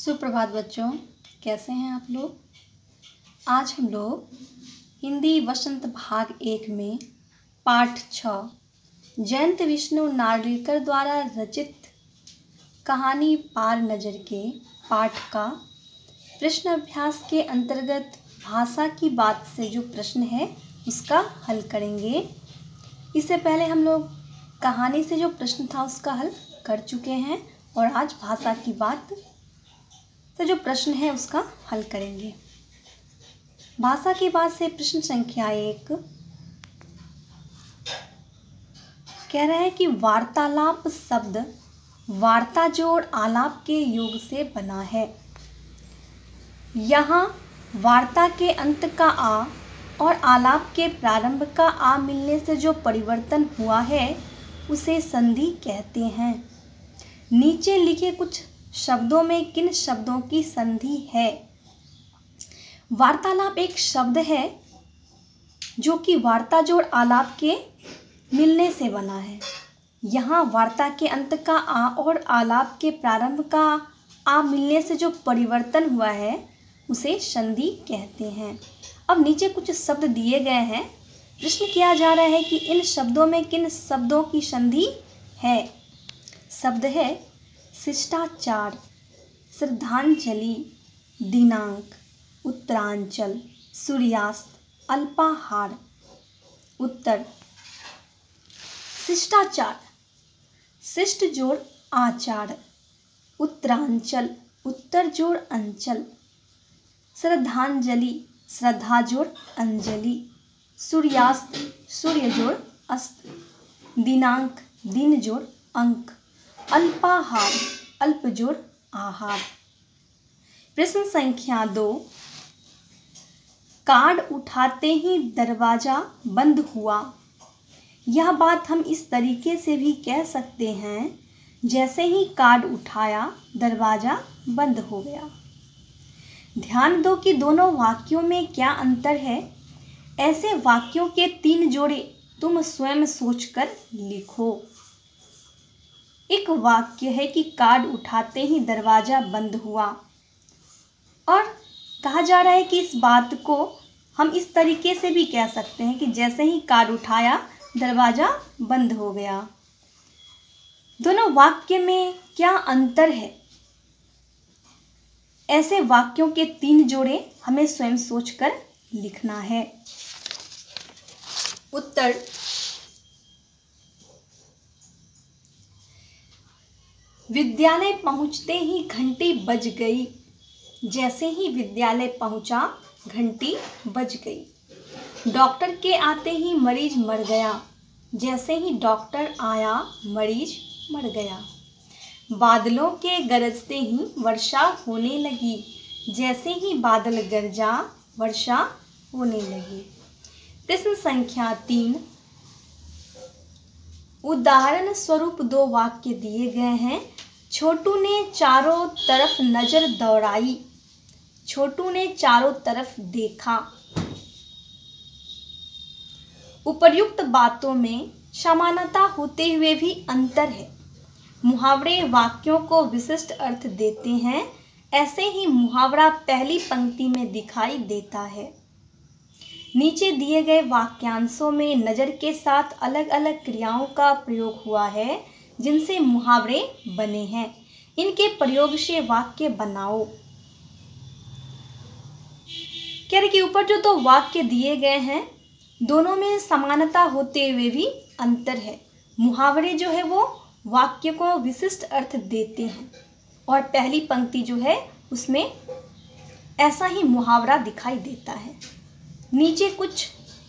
सुप्रभात बच्चों, कैसे हैं आप लोग। आज हम लोग हिंदी वसंत भाग 1 में पाठ 6 जयंत विष्णु नार्लिकर द्वारा रचित कहानी पार नज़र के पाठ का प्रश्न अभ्यास के अंतर्गत भाषा की बात से जो प्रश्न है उसका हल करेंगे। इससे पहले हम लोग कहानी से जो प्रश्न था उसका हल कर चुके हैं और आज भाषा की बात तो जो प्रश्न है उसका हल करेंगे। भाषा की बात से प्रश्न संख्या 1 कह रहा है कि वार्तालाप शब्द वार्ता जोड़ आलाप के योग से बना है। यहाँ वार्ता के अंत का आ और आलाप के प्रारंभ का आ मिलने से जो परिवर्तन हुआ है उसे संधि कहते हैं। नीचे लिखे कुछ शब्दों में किन शब्दों की संधि है। वार्तालाप एक शब्द है जो कि वार्ता जोड़ आलाप के मिलने से बना है। यहाँ वार्ता के अंत का आ और आलाप के प्रारंभ का आ मिलने से जो परिवर्तन हुआ है उसे संधि कहते हैं। अब नीचे कुछ शब्द दिए गए हैं। प्रश्न किया जा रहा है कि इन शब्दों में किन शब्दों की संधि है। शब्द है शिष्टाचार, श्रद्धांजलि, दिनांक, उत्तरांचल, सूर्यास्त, अल्पाहार। उत्तर शिष्टाचार शिष्ट जोड़ आचार, उत्तरांचल उत्तर जोड़ अंचल, श्रद्धांजलि श्रद्धा जोड़ अंजलि, सूर्यास्त सूर्य जोड़ अस्त, दिनांक दिन जोड़ अंक, अल्पाहार अल्प जोड़ आहार। प्रश्न संख्या 2 कार्ड उठाते ही दरवाजा बंद हुआ। यह बात हम इस तरीके से भी कह सकते हैं जैसे ही कार्ड उठाया दरवाजा बंद हो गया। ध्यान दो कि दोनों वाक्यों में क्या अंतर है। ऐसे वाक्यों के 3 जोड़े तुम स्वयं सोचकर लिखो। एक वाक्य है कि कार्ड उठाते ही दरवाजा बंद हुआ और कहा जा रहा है कि इस बात को हम इस तरीके से भी कह सकते हैं कि जैसे ही कार्ड उठाया दरवाजा बंद हो गया। दोनों वाक्य में क्या अंतर है। ऐसे वाक्यों के 3 जोड़े हमें स्वयं सोचकर लिखना है। उत्तर विद्यालय पहुंचते ही घंटी बज गई। जैसे ही विद्यालय पहुंचा घंटी बज गई। डॉक्टर के आते ही मरीज मर गया। जैसे ही डॉक्टर आया मरीज मर गया। बादलों के गरजते ही वर्षा होने लगी। जैसे ही बादल गरजा वर्षा होने लगी। प्रश्न संख्या 3 उदाहरण स्वरूप 2 वाक्य दिए गए हैं। छोटू ने चारों तरफ नजर दौड़ाई। छोटू ने चारों तरफ देखा। उपर्युक्त बातों में समानता होते हुए भी अंतर है। मुहावरे वाक्यों को विशिष्ट अर्थ देते हैं। ऐसे ही मुहावरा पहली पंक्ति में दिखाई देता है। नीचे दिए गए वाक्यांशों में नज़र के साथ अलग अलग क्रियाओं का प्रयोग हुआ है जिनसे मुहावरे बने हैं। इनके प्रयोग से वाक्य बनाओ। कह रहे कि ऊपर जो 2 वाक्य दिए गए हैं दोनों में समानता होते हुए भी अंतर है। मुहावरे जो है वो वाक्य को विशिष्ट अर्थ देते हैं और पहली पंक्ति जो है उसमें ऐसा ही मुहावरा दिखाई देता है। नीचे कुछ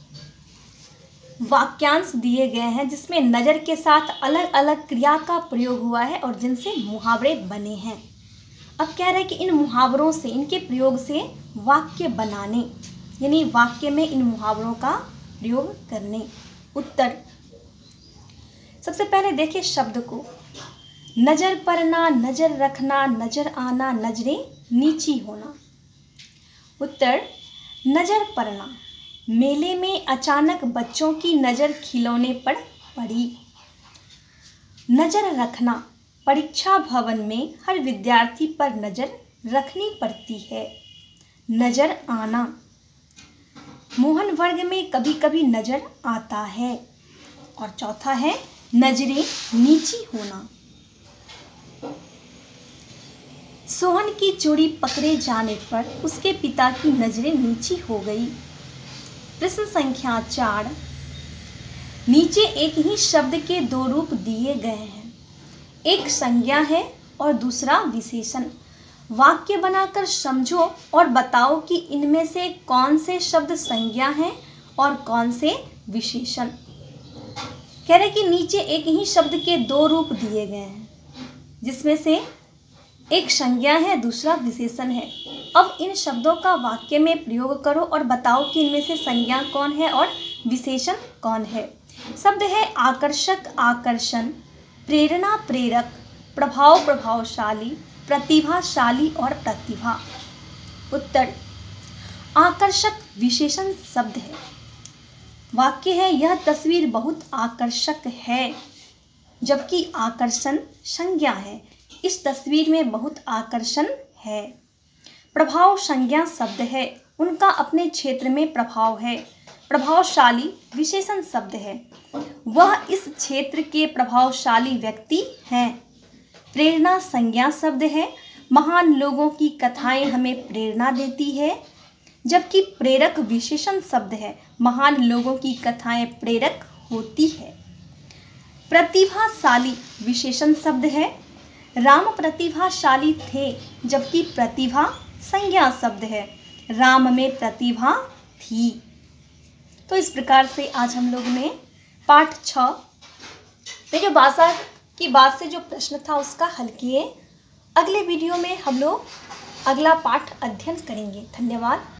वाक्यांश दिए गए हैं जिसमें नज़र के साथ अलग अलग क्रिया का प्रयोग हुआ है और जिनसे मुहावरे बने हैं। अब कह रहे हैं कि इन मुहावरों से इनके प्रयोग से वाक्य बनाने यानी वाक्य में इन मुहावरों का प्रयोग करने। उत्तर सबसे पहले देखिए शब्द को। नज़र पड़ना, नज़र रखना, नज़र आना, नजरें नीची होना। उत्तर नज़र पड़ना मेले में अचानक बच्चों की नज़र खिलौने पर पड़ी। नज़र रखना परीक्षा भवन में हर विद्यार्थी पर नज़र रखनी पड़ती है। नजर आना, मोहन वर्ग में कभी कभी नजर आता है। और चौथा है नजरें नीची होना। सोहन की चोरी पकड़े जाने पर उसके पिता की नजरें नीची हो गई। प्रश्न संख्या 4, नीचे एक ही शब्द के दो रूप दिए गए हैं। एक संज्ञा है और दूसरा विशेषण। वाक्य बनाकर समझो और बताओ कि इनमें से कौन से शब्द संज्ञा हैं और कौन से विशेषण। कह रहे कि नीचे एक ही शब्द के दो रूप दिए गए हैं, जिसमें से एक संज्ञा है, दूसरा विशेषण है। अब इन शब्दों का वाक्य में प्रयोग करो और बताओ कि इनमें से संज्ञा कौन है और विशेषण कौन है। शब्द है आकर्षक, आकर्षण, प्रेरणा, प्रेरक, प्रभाव, प्रभावशाली, प्रतिभाशाली और प्रतिभा। उत्तर, आकर्षक विशेषण शब्द है। वाक्य है यह तस्वीर बहुत आकर्षक है, जबकि आकर्षण संज्ञा है। इस तस्वीर में बहुत आकर्षण है। प्रभाव संज्ञा शब्द है, उनका अपने क्षेत्र में प्रभाव है। प्रभावशाली विशेषण शब्द है, वह इस क्षेत्र के प्रभावशाली व्यक्ति हैं। प्रेरणा संज्ञा शब्द है, महान लोगों की कथाएं हमें प्रेरणा देती है। जबकि प्रेरक विशेषण शब्द है, महान लोगों की कथाएं प्रेरक होती है। प्रतिभाशाली विशेषण शब्द है, राम प्रतिभाशाली थे, जबकि प्रतिभा संज्ञा शब्द है, राम में प्रतिभा थी। तो इस प्रकार से आज हम लोग ने पाठ 6 में जो भाषा की बात से जो प्रश्न था उसका हल किए। अगले वीडियो में हम लोग अगला पाठ अध्ययन करेंगे। धन्यवाद।